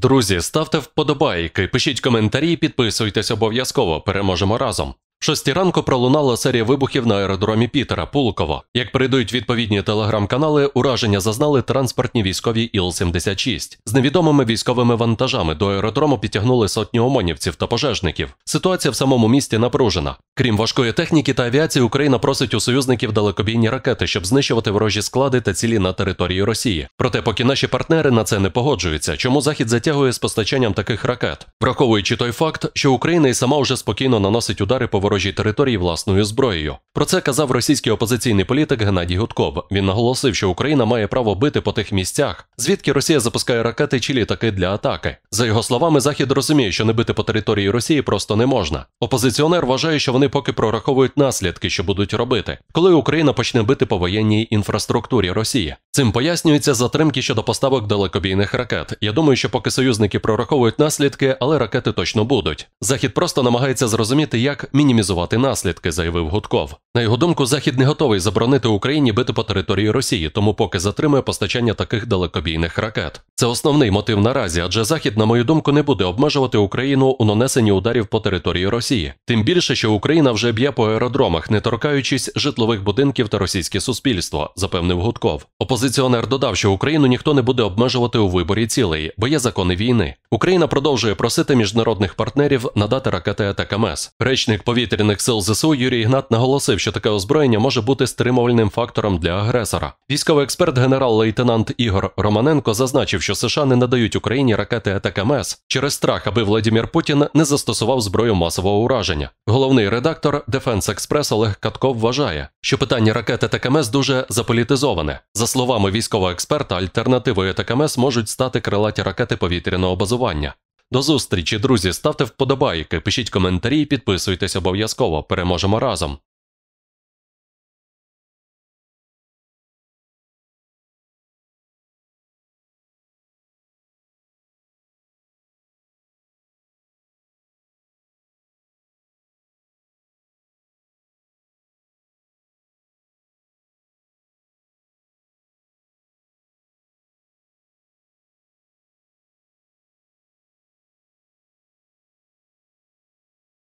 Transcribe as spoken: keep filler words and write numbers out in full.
Друзі, ставте вподобайки, пишіть коментарі, підписуйтесь обов'язково, переможемо разом. В шостій ранку пролунала серія вибухів на аеродромі Пітера, Пулково. Як передають відповідні телеграм-канали, ураження зазнали транспортні військові Іл сімдесят шість. З невідомими військовими вантажами до аеродрому підтягнули сотні ОМОНівців та пожежників. Ситуація в самому місті напружена. Крім важкої техніки та авіації, Україна просить у союзників далекобійні ракети, щоб знищувати ворожі склади та цілі на території Росії. Проте поки наші партнери на це не погоджуються, чому Захід затягує з постачанням таких ракет? Враховуючи той факт, що Україна і сама вже спокійно наносить удари по ворожій території власною зброєю. Про це казав російський опозиційний політик Геннадій Гудков. Він наголосив, що Україна має право бити по тих місцях, звідки Росія запускає ракети чи літаки для атаки. За його словами, Захід розуміє, що не бити по території Росії просто не можна. Опозиціонер вважає, що вони поки прораховують наслідки, що будуть робити, коли Україна почне бити по воєнній інфраструктурі Росії. Цим пояснюються затримки щодо поставок далекобійних ракет. Я думаю, що поки союзники прораховують наслідки, але ракети точно будуть. Захід просто намагається зрозуміти, як мінімізувати наслідки, заявив Гудков. На його думку, Захід не готовий заборонити Україні бити по території Росії, тому поки затримує постачання таких далекобійних ракет. Це основний мотив наразі, адже Захід, на мою думку, не буде обмежувати Україну у нанесенні ударів по території Росії. Тим більше, що Україна вже б'є по аеродромах, не торкаючись житлових будинків та російське суспільство, запевнив Гудков. Опозиціонер додав, що Україну ніхто не буде обмежувати у виборі цілей, бо є закони війни. Україна продовжує просити міжнародних партнерів надати ракети Атакамс. Речник повітряних сил ЗСУ Юрій Ігнат наголосив, що таке озброєння може бути стримувальним фактором для агресора. Військовий експерт генерал-лейтенант Ігор Романенко зазначив, що США не надають Україні ракети Атакамс через страх, аби Владимир Путін не застосував зброю масового ураження. Головний редактор Defense Express Олег Катков вважає, що питання ракет Атакамс дуже заполітизоване. За словами військового експерта, альтернативою Атакамс можуть стати крилаті ракети повітряного базування. До зустрічі, друзі, ставте вподобайки, пишіть коментарі і підписуйтесь обов'язково, переможемо разом.